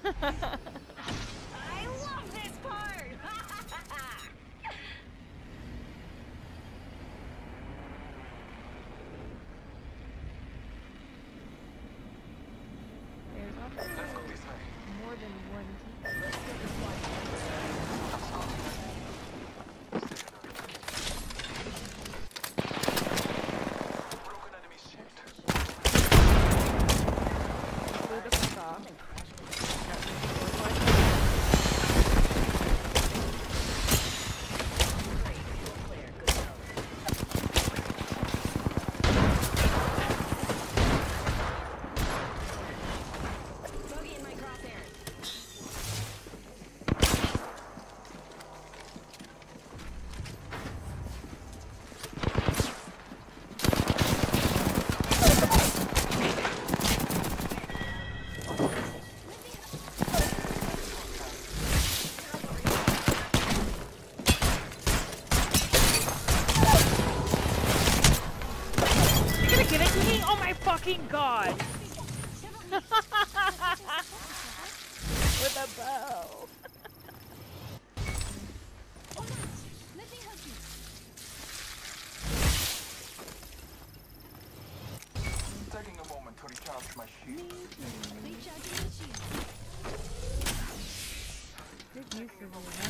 I love this part! There's obviously more than one team. Let's get this one. Blew the fuck off. Bogey in my crosshairs. You're gonna give it to me? Oh my fucking god! With a bow. Taking a moment to recharge my shield. Good use of it.